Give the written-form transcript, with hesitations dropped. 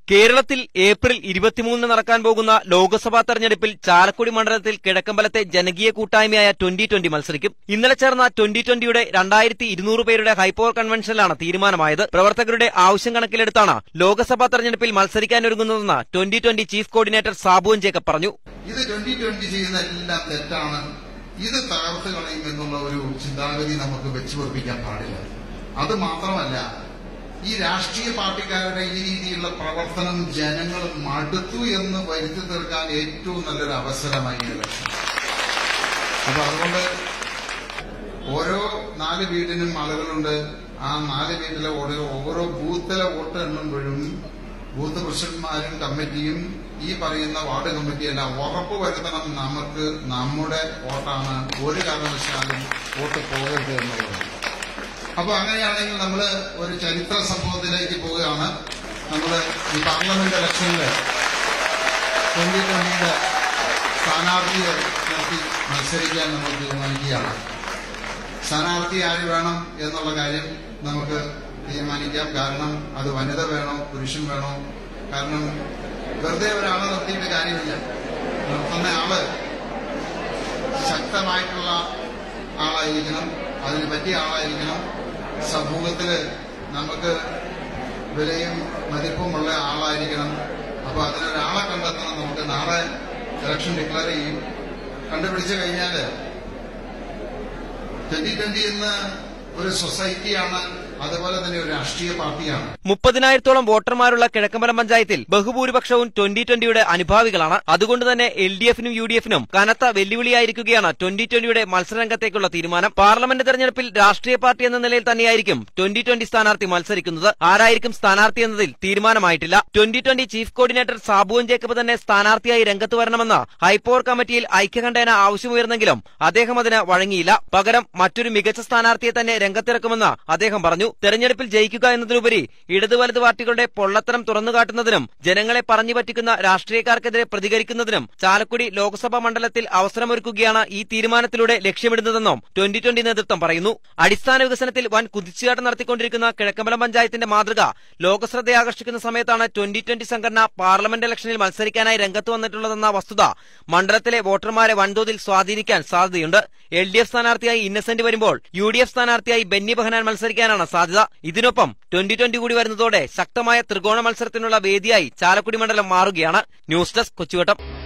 കേരളത്തിൽ ഏപ്രിൽ 23 നടക്കാൻ പോകുന്ന ലോക്സഭാ തെരഞ്ഞെടുപ്പിൽ ചാലക്കുടി മണ്ഡലത്തിൽ കിഴക്കമ്പലത്തെ ജനകീയ കൂട്ടായ്മയായ 2020 മത്സരിക്കും. ഇന്നലെ ചേർന്ന 2020യുടെ 2200 പേരുടെ ഹൈപ്പവർ കൺവെൻഷനിലാണ് തീരുമാനമായത്. പ്രവർത്തകരുടെ ആവശ്യം കണക്കിലെടുത്താണ് ലോക്സഭാ തെരഞ്ഞെടുപ്പിൽ മത്സരിക്കാനൊരുങ്ങുന്നതെന്ന് 2020 ചീഫ് കോർഡിനേറ്റർ സാബു ജേക്കബ് പറഞ്ഞു. ഇത് 2020 ചെയ്യുന്ന എല്ലാം തെറ്റാണ്, ഇത് തകർത്ത് കളയും എന്നുള്ള ഒരു ചിന്താഗതി നമുക്ക് വെച്ചുപൊറിപ്പിക്കാൻ പാടില്ല. അത് മാത്രമല്ല, ഈ രാഷ്ട്രീയ പാർട്ടിക്കാരുടെ ഈ രീതിയിലുള്ള പ്രവർത്തനം ജനങ്ങൾ മടുത്തു എന്ന് വരുത്തി തീർക്കാൻ ഏറ്റവും നല്ലൊരു അവസരമായി ഇലക്ഷൻ. അപ്പൊ അതുകൊണ്ട് ഓരോ 4 വീടിനും ആളുകളുണ്ട്. ആ 4 വീട്ടിലെ ഓരോ ബൂത്തിലെ വോട്ട് എണ്ണുമ്പോഴും ബൂത്ത് പ്രസിഡന്റ്മാരും കമ്മിറ്റിയും ഈ പറയുന്ന വാർഡ് കമ്മിറ്റിയെല്ലാം ഉറപ്പുവരുത്തണം നമുക്ക് നമ്മുടെ വോട്ടാണ്, ഒരു കാരണവശാലും വോട്ട് പോകരുത് എന്നുള്ളത്. അപ്പൊ അങ്ങനെയാണെങ്കിൽ നമ്മൾ ഒരു ചരിത്ര സംഭവത്തിലേക്ക് പോവുകയാണ്. നമ്മൾ ഈ പാർലമെന്റ് ഇലക്ഷനിൽ 2020 സ്ഥാനാർത്ഥിയെ നോക്കി മത്സരിക്കാൻ നമ്മൾ തീരുമാനിക്കുകയാണ്. സ്ഥാനാർത്ഥി ആര് വേണം എന്നുള്ള കാര്യം നമുക്ക് തീരുമാനിക്കാം. കാരണം അത് വനിത വേണോ പുരുഷൻ വേണോ? കാരണം വെറുതെ ഒരാളെ നിർത്തിയിട്ട് കാര്യമില്ല. നിർത്തുന്ന ആള് ശക്തമായിട്ടുള്ള ആളായിരിക്കണം, അതിന് പറ്റിയ ആളായിരിക്കണം, സമൂഹത്തില് നമുക്ക് വിലയും മതിപ്പുമുള്ള ആളായിരിക്കണം. അപ്പൊ അതിനൊരാളെ കണ്ടെത്തണം. നമുക്ക് നാളെ ഇലക്ഷൻ ഡിക്ലെയർ ചെയ്യും. കണ്ടുപിടിച്ചു കഴിഞ്ഞാല് 2020 ഇന്ന് ഒരു സൊസൈറ്റിയാണ്, അതുപോലെ തന്നെ ഒരു രാഷ്ട്രീയ പാർട്ടിയാണ്. 30,000-ഓളം വോട്ടർമാരുള്ള കിഴക്കമ്പലം പഞ്ചായത്തിൽ ബഹുഭൂരിപക്ഷവും 2020യുടെ അനുഭാവികളാണ്. അതുകൊണ്ട് തന്നെ LDFനും UDFനും കനത്ത വെല്ലുവിളിയായിരിക്കുകയാണ് 2020യുടെ മത്സരരംഗത്തേക്കുള്ള തീരുമാനം. പാർലമെന്റ് തെരഞ്ഞെടുപ്പിൽ രാഷ്ട്രീയ പാർട്ടി എന്ന നിലയിൽ തന്നെയായിരിക്കും 2020 സ്ഥാനാർത്ഥി മത്സരിക്കുന്നത്. ആരായിരിക്കും സ്ഥാനാർത്ഥി എന്നതിൽ തീരുമാനമായിട്ടില്ല. 2020 ചീഫ് കോർഡിനേറ്റർ സാബു ജേക്കബ് തന്നെ സ്ഥാനാർത്ഥിയായി രംഗത്ത് വരണമെന്ന് ഹൈപ്പവർ കമ്മിറ്റിയിൽ ഐക്യകണ്ഠേന ആവശ്യമുയർന്നെങ്കിലും അദ്ദേഹം അതിന് വഴങ്ങിയില്ല. പകരം മറ്റൊരു മികച്ച സ്ഥാനാർത്ഥിയെ തന്നെ രംഗത്തിറക്കുമെന്ന് അദ്ദേഹം പറഞ്ഞു. തെരഞ്ഞെടുപ്പിൽ ജയിക്കുക എന്നതിലുപരി ഇടതു വലത് പാർട്ടികളുടെ പൊള്ളത്തരം തുറന്നുകാട്ടുന്നതിനും ജനങ്ങളെ പറഞ്ഞു പറ്റിക്കുന്ന രാഷ്ട്രീയക്കാർക്കെതിരെ പ്രതികരിക്കുന്നതിനും ചാലക്കുടി ലോക്സഭാ മണ്ഡലത്തിൽ അവസരമൊരുക്കുകയാണ് ഈ തീരുമാനത്തിലൂടെ ലക്ഷ്യമിടുന്നതെന്നും 2020 നേതൃത്വം പറയുന്നു. അടിസ്ഥാന വികസനത്തിൽ വൻ കുതിച്ചുചാട്ടം നടത്തിക്കൊണ്ടിരിക്കുന്ന കിഴക്കമ്പലം പഞ്ചായത്തിന്റെ മാതൃക ലോകശ്രദ്ധയാകർഷിക്കുന്ന സമയത്താണ് 2020 സംഘടന പാർലമെന്റ് ഇലക്ഷനിൽ മത്സരിക്കാനായി രംഗത്ത് വന്നിട്ടുള്ളതെന്ന വസ്തുത മണ്ഡലത്തിലെ വോട്ടർമാരെ വൻതോതിൽ സ്വാധീനിക്കാൻ സാധ്യതയുണ്ട്. LDF സ്ഥാനാർത്ഥിയായി ഇന്നസെന്റ് വരുമ്പോൾ UDF സ്ഥാനാർത്ഥിയായി ബെന്നി ബെഹനാൻ മത്സരിക്കാനാണ് സാധ്യത. ഇതിനൊപ്പം 2020 കൂടി വരുന്നതോടെ ശക്തമായ ത്രികോണ മത്സരത്തിനുള്ള വേദിയായി ചാലക്കുടി മണ്ഡലം മാറുകയാണ്. News desk കൊച്ചുവട്ടം.